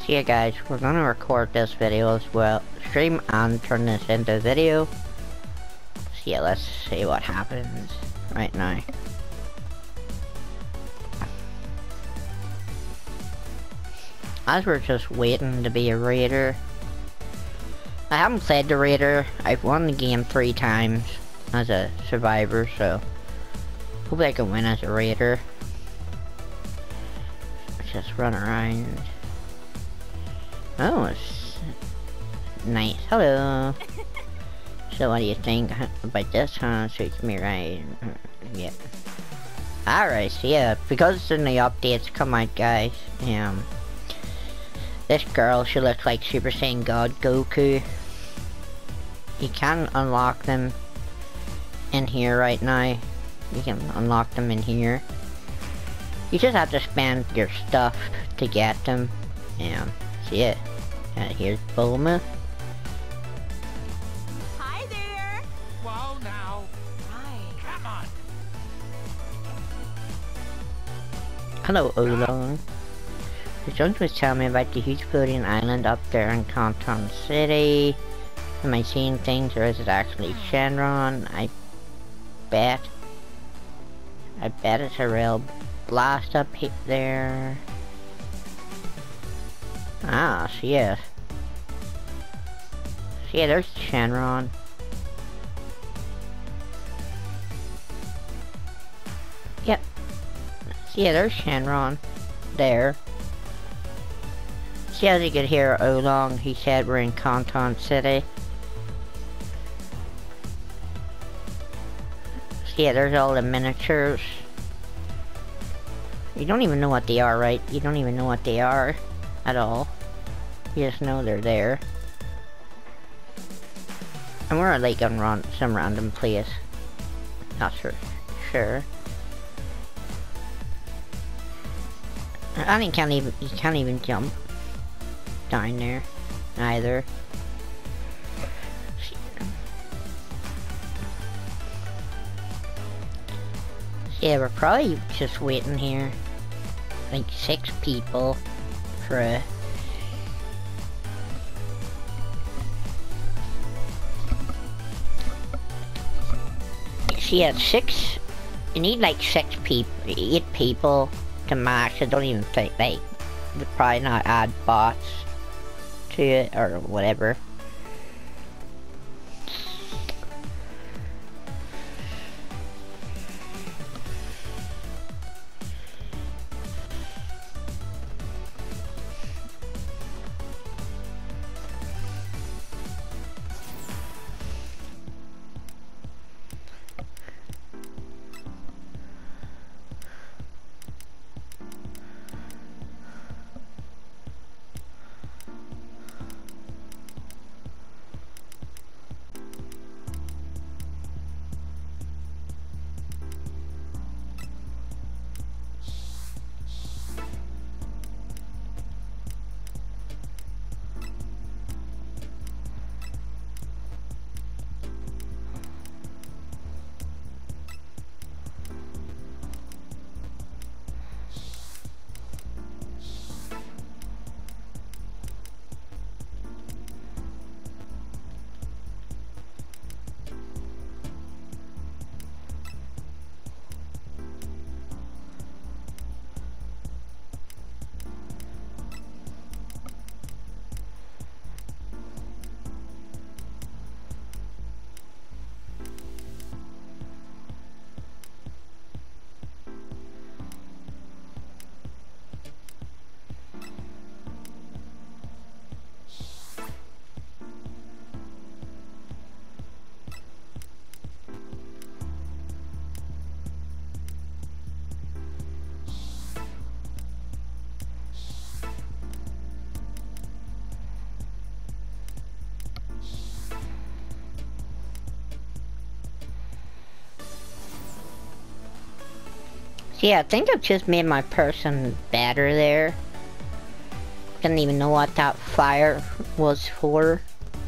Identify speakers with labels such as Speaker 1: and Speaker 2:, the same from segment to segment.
Speaker 1: So yeah guys, we're gonna record this video as well, stream and turn this into video. So yeah, let's see what happens right now. As we're just waiting to be a raider. I haven't played the raider. I've won the game 3 times as a survivor, so hopefully I can win as a raider. Just run around. Oh, it's nice. Hello. So what do you think about this, huh? Suits me right. Yeah. Alright, so yeah, because the new updates come out, guys, this girl, she looks like Super Saiyan God Goku. You can unlock them in here right now. You can unlock them in here. You just have to spend your stuff to get them. So yeah. Here's Bulma.
Speaker 2: Hi there!
Speaker 3: Whoa now!
Speaker 2: Hi.
Speaker 3: Come on!
Speaker 1: Hello, Oolong. The Jones was telling me about the huge floating island up there in Canton City. Am I seeing things, or is it actually Shenron? I bet it's a real blast up there. Ah, so yeah. So yeah, there's Shenron. Yep. So yeah, there's Shenron. There. See, as you could hear Oolong, he said we're in Canton City. So yeah, there's all the miniatures. You don't even know what they are, right? You don't even know what they are at all. You just know they're there. And we're like on some random place. Not sure. And you can't even jump down there either. Yeah, we're probably just waiting here, like 6 people for a yeah, 6. You need like 6 people, 8 people to max. I don't even think, like, would probably not add bots to it or whatever. So yeah, I think I've just made my person better there. Didn't even know what that fire was for.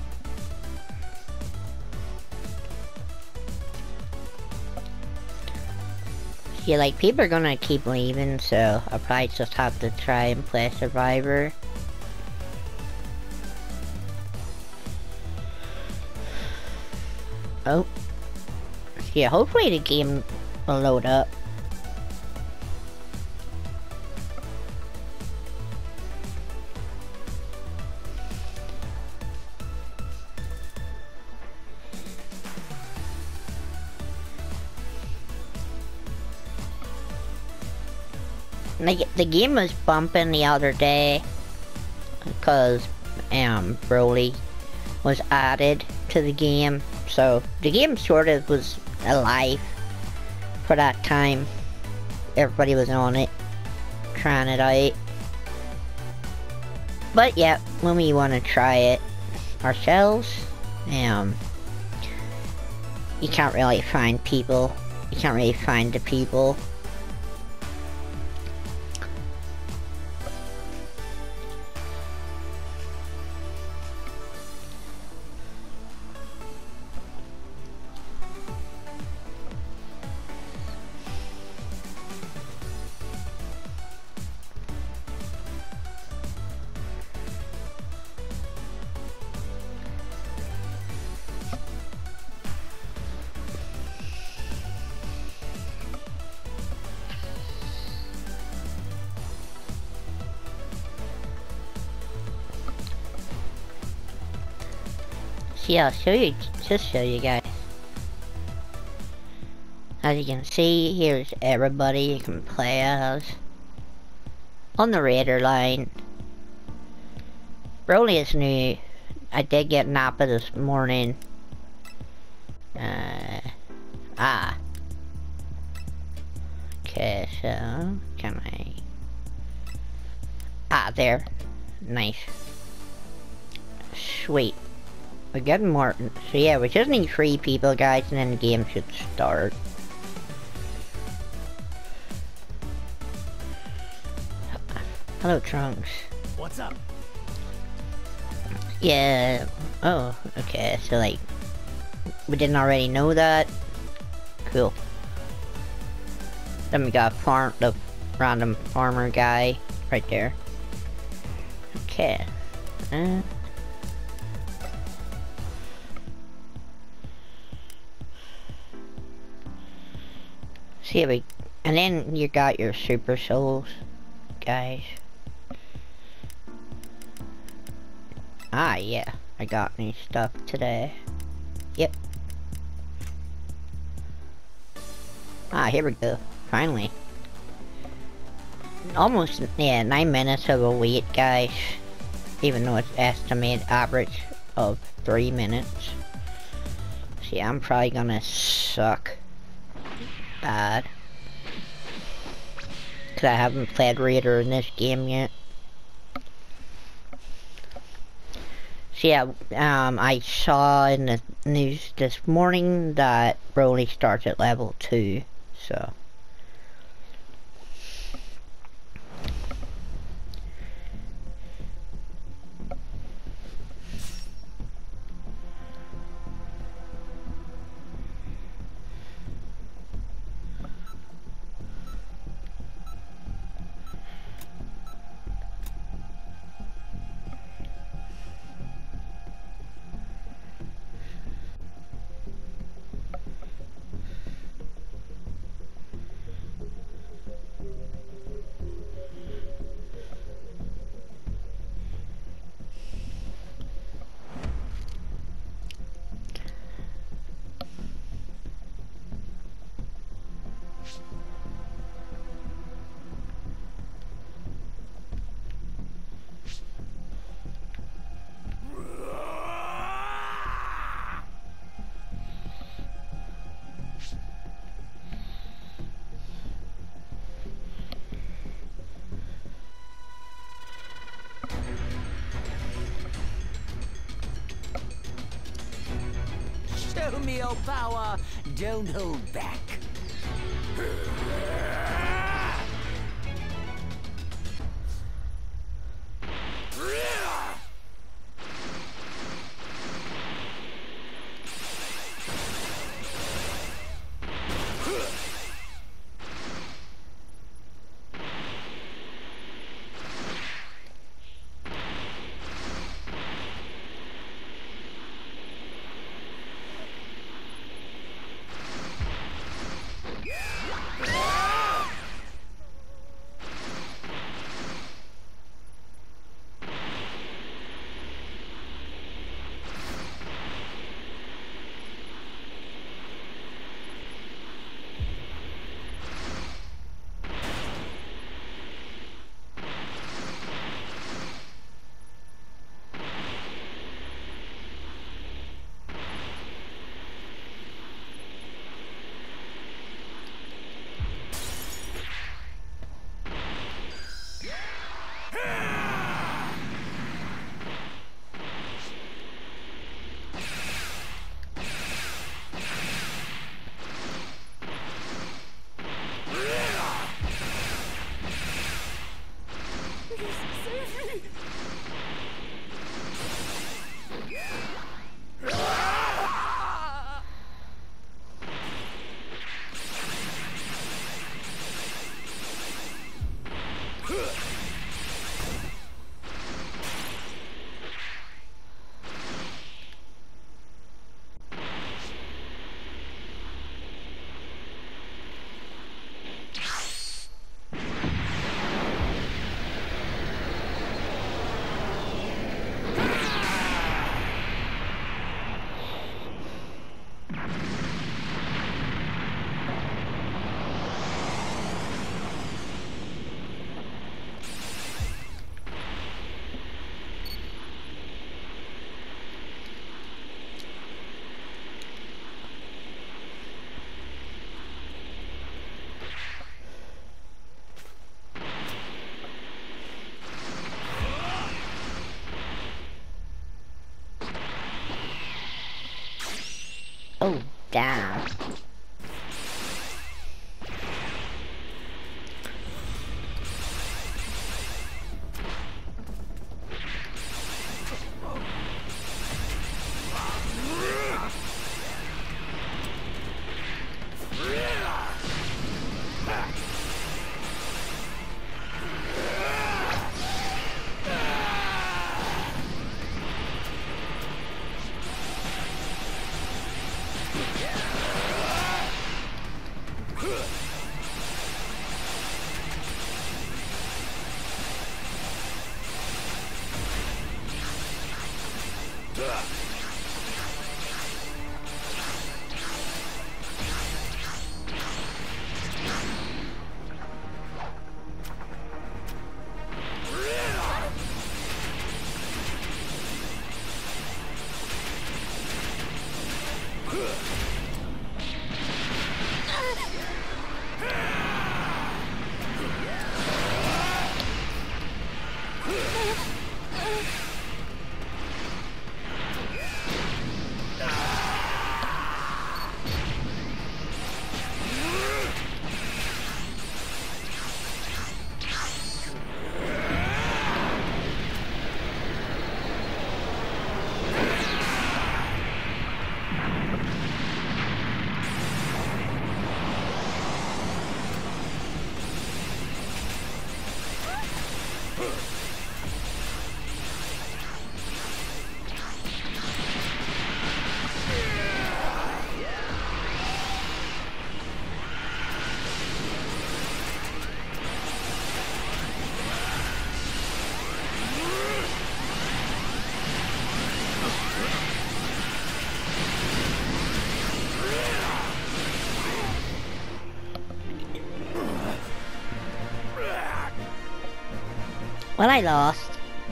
Speaker 1: Yeah, like, people are gonna keep leaving, so I'll probably just have to try and play Survivor. Oh. Yeah, hopefully the game will load up. The game was bumping the other day because Broly was added to the game, so the game sort of was alive for that time. Everybody was on it, trying it out. But yeah, when we want to try it ourselves, you can't really find people. You can't really find the people. Yeah, I'll show you guys. As you can see, here's everybody you can play as. On the Raider line. Broly is new. I did get Nappa this morning. Okay, so, can I... there. Nice. Sweet. We're getting more. So yeah, we just need 3 people, guys, and then the game should start. Hello, Trunks.
Speaker 3: What's up?
Speaker 1: Yeah. Oh, okay. So like, we didn't already know that. Cool. Then we got the random farmer guy right there. Okay. See, and then you got your super souls, guys. Yeah, I got new stuff today. Yep. Here we go. Finally. Almost, yeah, 9 minutes of a wait, guys. Even though it's estimated average of 3 minutes. See, I'm probably gonna suck bad. Cause I haven't played Raider in this game yet. So yeah, I saw in the news this morning that Broly starts at level 2, so.
Speaker 3: Show me your power. Don't hold back.
Speaker 1: Oh, damn. Well, I lost.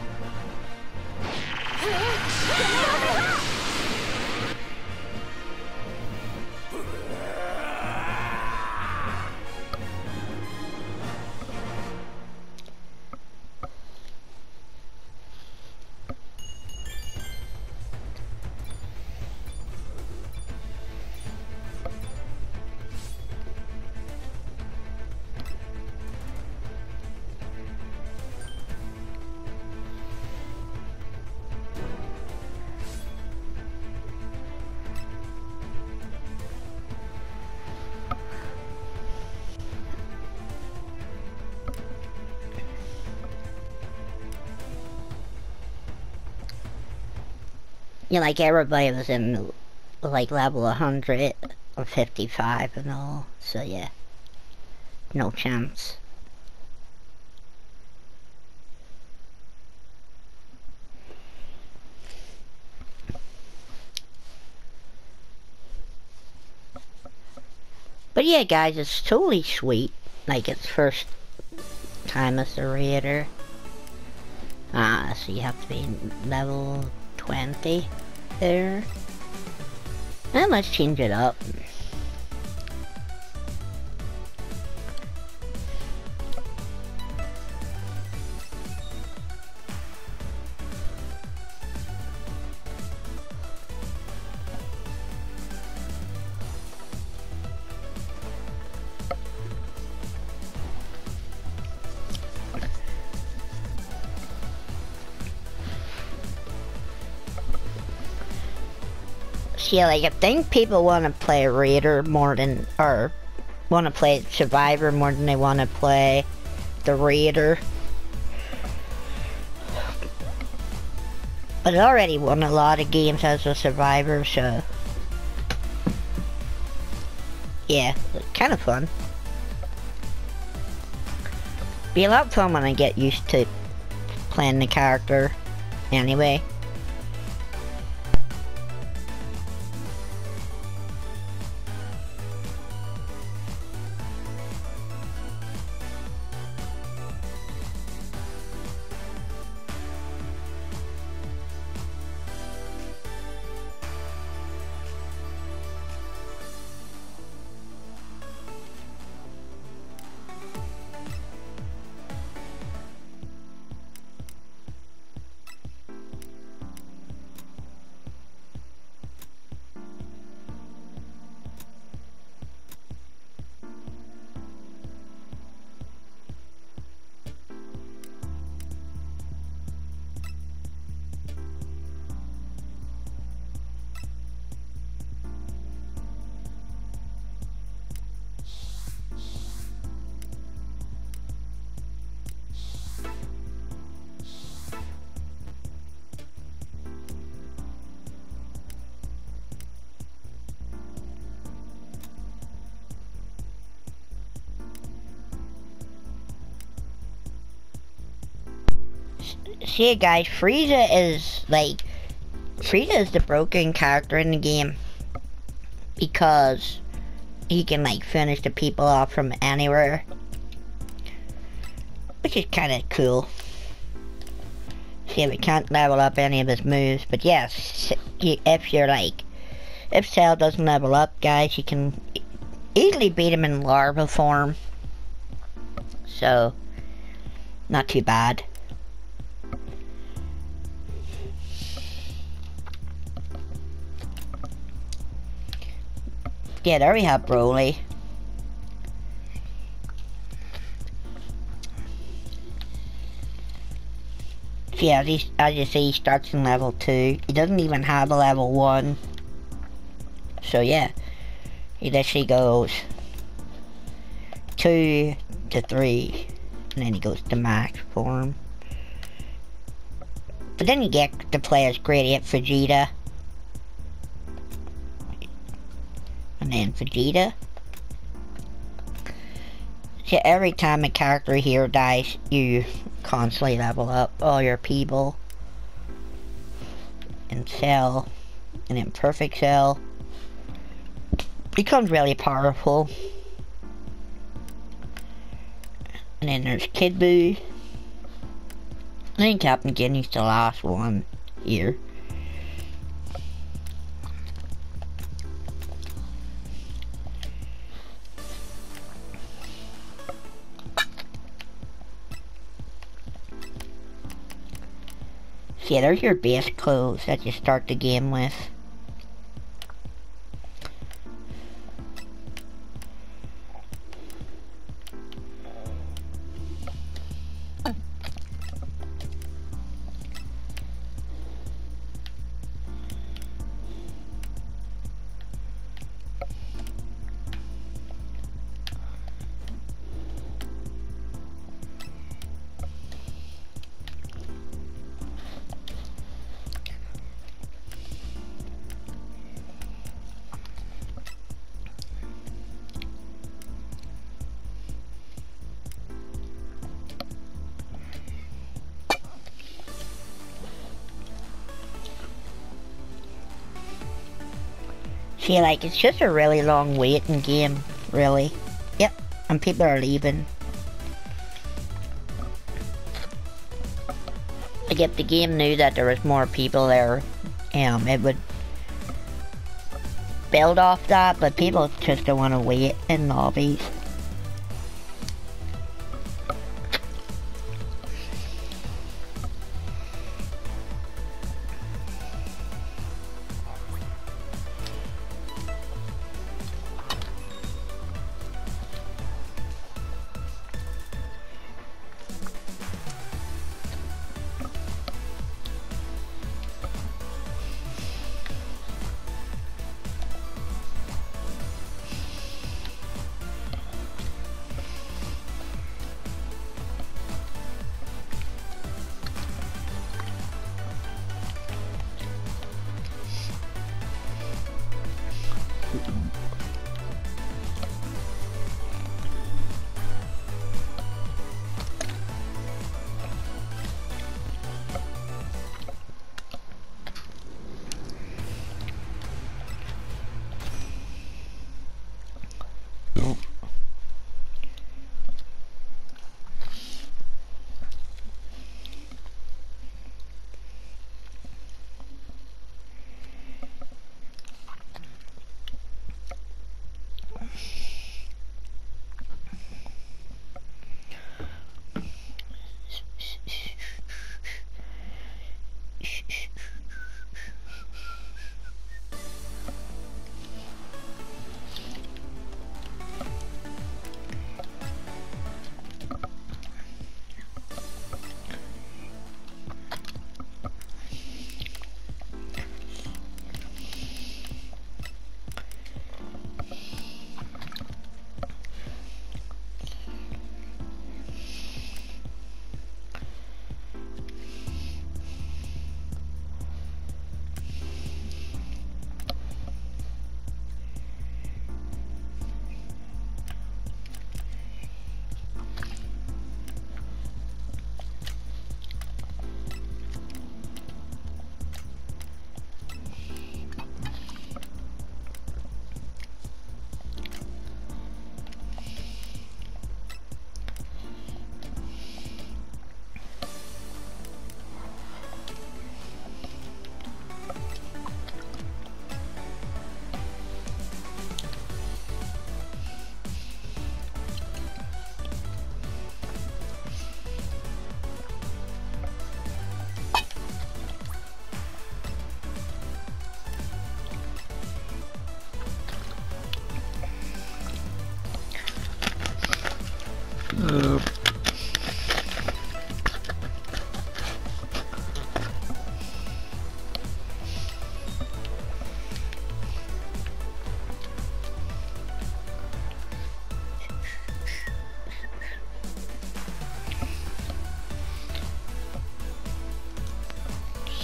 Speaker 1: Yeah, like everybody was in like level 100 or 55 and all, so yeah, no chance. But yeah, guys, it's totally sweet. Like, it's first time as a raider. So you have to be level 20 there. And let's change it up. Yeah, like I think people want to play Raider more than, or want to play Survivor more than they want to play the Raider. But it already won a lot of games as a Survivor, so yeah, kind of fun. Be a lot of fun when I get used to playing the character anyway. See guys, Frieza is the broken character in the game. Because he can like finish the people off from anywhere. Which is kinda cool. See, we can't level up any of his moves, but yes, if Cell doesn't level up, guys, you can easily beat him in larva form. So, not too bad. Yeah, there we have Broly. So yeah, as you see, he starts in level 2. He doesn't even have a level 1. So yeah, he literally goes 2 to 3, and then he goes to max form. But then you get to play as Gradient Vegeta. And then Vegeta. So every time a character here dies, you constantly level up all your people. And Cell, and then Perfect Cell becomes really powerful. And then there's Kid Buu. I think Captain Ginny's the last one here. Yeah, there's your base clothes that you start the game with. See, like, it's just a really long waiting game, really. Yep, and people are leaving. Like, if the game knew that there was more people there, it would build off that, but people just don't want to wait in lobbies.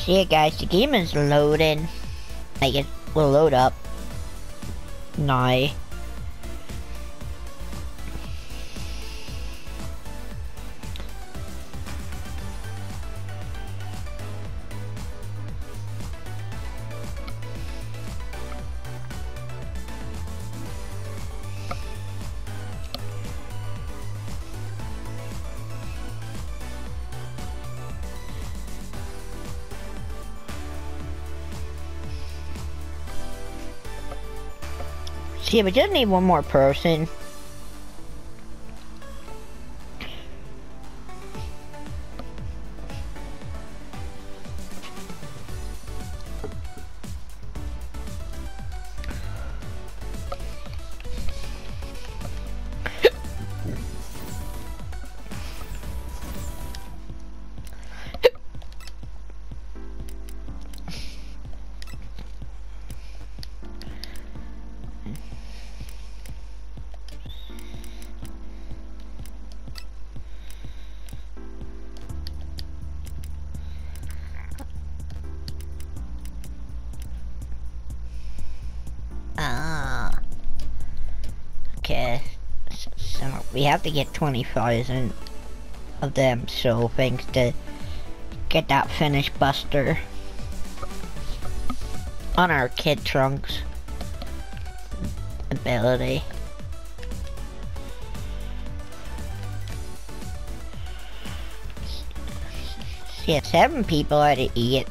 Speaker 1: See it, guys, the game is loading. Like, it will load up now. See, we just need one more person. Okay, so we have to get 20,000 of them, so thanks to get that finished Buster on our Kid Trunks ability. Yeah, 7 people out of 8.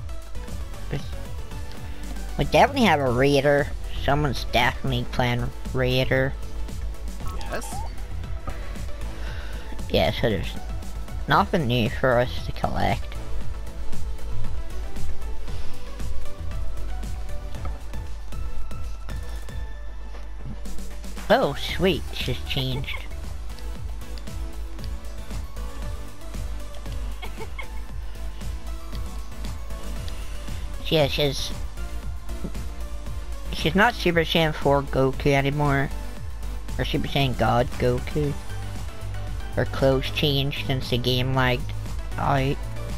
Speaker 1: We definitely have a Raider. Someone's definitely playing Raider.
Speaker 4: Yes?
Speaker 1: Yeah, so there's nothing new for us to collect. Oh, sweet, she's changed. Yeah, she's not Super Saiyan 4 Goku anymore. Or Super Saiyan God Goku. Her clothes changed since the game lagged out.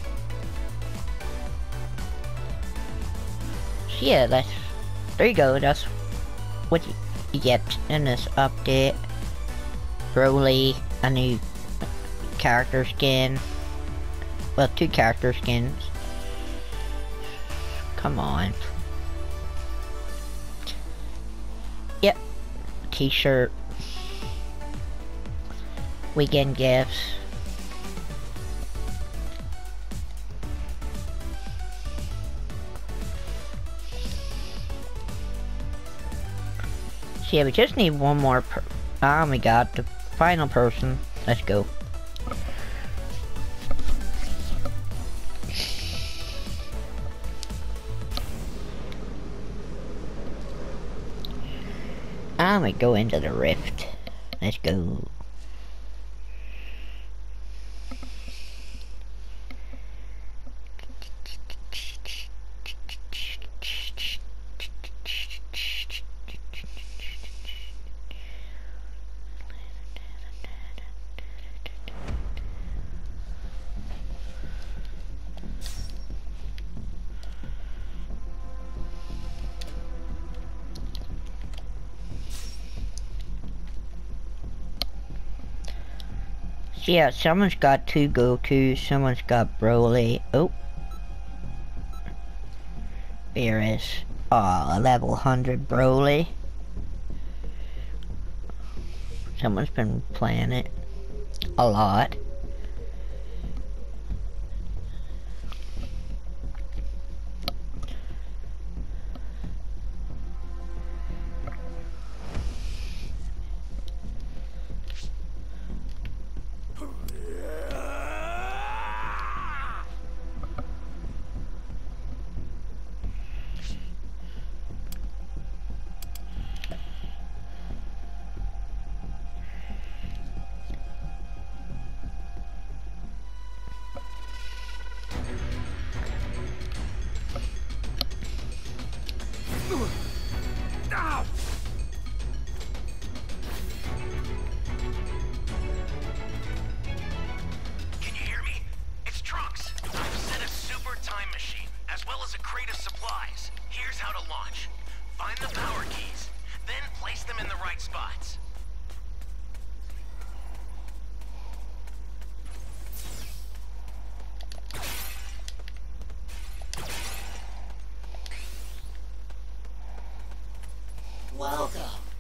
Speaker 1: So yeah, there you go, that's what you get in this update. Broly, a new character skin. Well, 2 character skins. Come on. Yep. T-shirt. Weekend gifts. So yeah, we just need one more we got the final person. Let's go. I'm gonna go into the rift. Let's go. Yeah, someone's got 2 Gokus, someone's got Broly. Oh. There is a level 100 Broly. Someone's been playing it a lot.
Speaker 3: welcome.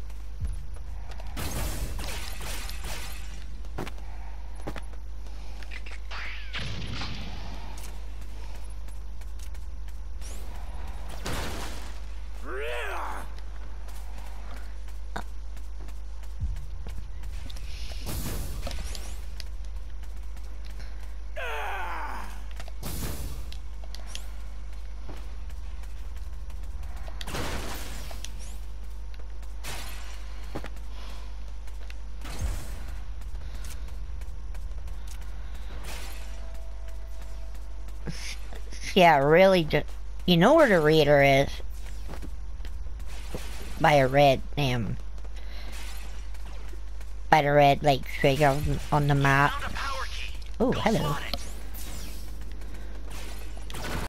Speaker 1: Yeah, really, you know where the raider is? By a red, by the red, like, figure on the map. Oh, hello.